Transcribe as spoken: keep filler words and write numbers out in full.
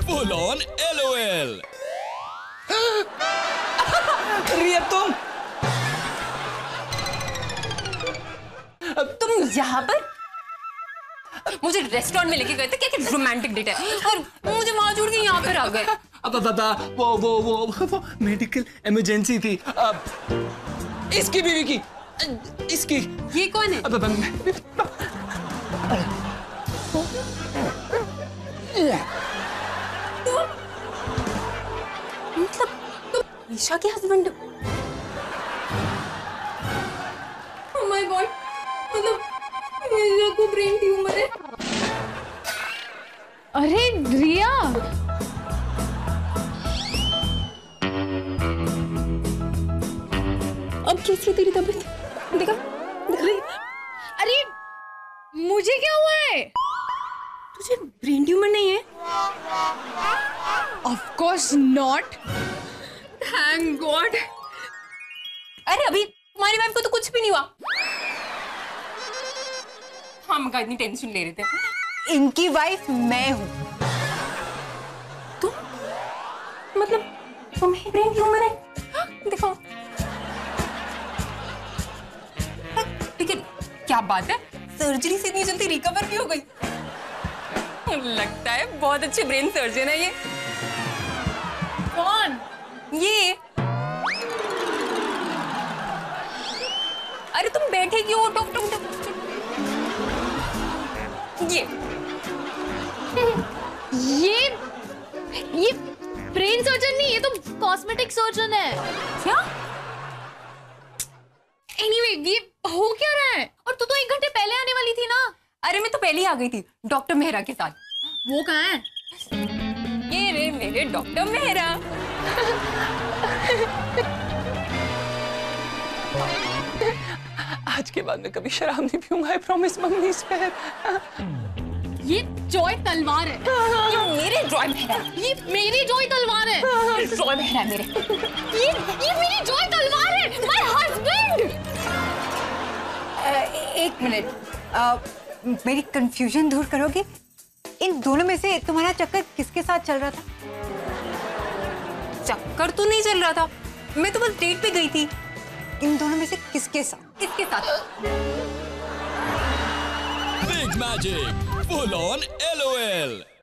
Full on LOL. रिया तुम तुम यहाँ पर? मुझे रेस्टोरेंट में लेके गए थे, क्या क्या रोमांटिक डेट है, और मुझे वहां छोड़ के यहाँ पर आ गए। अब बाबा वो वो वो वो मेडिकल इमरजेंसी थी। अब इसकी बीवी की, इसकी। ये कौन है? अब अब मतलब तुम ईशा के हस्बैंड? ओह माय गॉड, मतलब ईशा को ब्रेन ट्यूमर है। अरे रिया, अब कैसी है तेरी तबीयत? देखा दिख। अरे मुझे क्या हुआ है? तुझे ब्रेन ट्यूमर नहीं है? Of course not. Thank God. अरे अभी तुम्हारी वाइफ को तो कुछ भी नहीं हुआ। हम का इतनी टेंशन ले रहे थे। इनकी वाइफ मैं हूँ। तुम मतलब तुम्हें ब्रेन ट्यूमर है? दिखाओ। लेकिन क्या बात है, सर्जरी से इतनी जल्दी रिकवर भी हो गई। लगता है बहुत अच्छे ब्रेन सर्जन है ये। कौन? ये। अरे तुम बैठे क्यों? उठो उठो उठो। ये ये ये ब्रेन सर्जन नहीं, ये तो कॉस्मेटिक सर्जन है। क्या? एनीवे anyway, ये हो क्या रहा है? और तू तो एक घंटे पहले आने वाली थी ना। अरे मैं तो पहले ही आ गई थी डॉक्टर मेहरा के साथ। वो कहाँ है? ये रे मेरे डॉक्टर मेहरा। आज के बाद मैं कभी शराब नहीं पीऊंगा, आई प्रॉमिस मम्मी से। ये जॉय तलवार है। ये मेरे जॉय मेहरा। ये मेरी जॉय तलवार है। जॉय मेहरा मेरे। ये ये मेरी जॉय तलवार है। My husband. एक मिनट, आ, मेरी कंफ्यूजन दूर करोगे? इन दोनों में से तुम्हारा चक्कर किसके साथ चल रहा था? चक्कर तो नहीं चल रहा था, मैं तो बस डेट पे गई थी। इन दोनों में से किसके साथ? किसके साथ? Big magic full on LOL.